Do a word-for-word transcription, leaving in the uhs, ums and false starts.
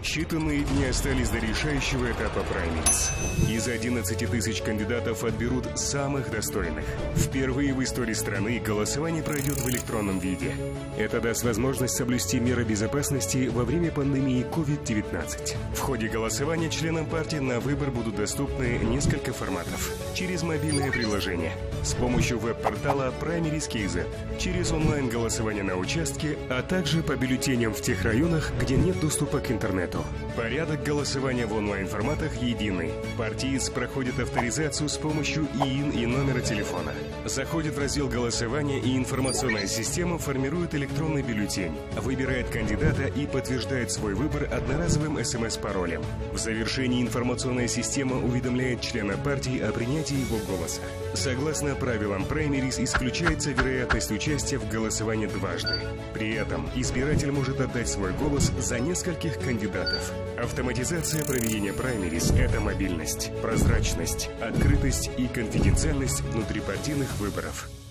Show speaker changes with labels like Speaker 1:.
Speaker 1: Считанные дни остались до решающего этапа праймериз. Из одиннадцати тысяч кандидатов отберут самых достойных. Впервые в истории страны голосование пройдет в электронном виде. Это даст возможность соблюсти меры безопасности во время пандемии ковид девятнадцать. В ходе голосования членам партии на выбор будут доступны несколько форматов. Через мобильное приложение, с помощью веб-портала праймериз точка кей зет, через онлайн-голосование на участке, а также по бюллетеням в тех районах, где нет доступа к интернету. Порядок голосования в онлайн-форматах единый. Партиец проходит авторизацию с помощью ИИН и номера телефона. Заходит в раздел голосования, и информационная система формирует электронный бюллетень, выбирает кандидата и подтверждает свой выбор одноразовым эс эм эс-паролем. В завершении информационная система уведомляет члена партии о принятии его голоса. Согласно правилам праймериз, исключается вероятность участия в голосовании дважды. При этом избиратель может отдать свой голос за нескольких кандидатов. Автоматизация проведения праймериз – это мобильность, прозрачность, открытость и конфиденциальность внутрипартийных выборов.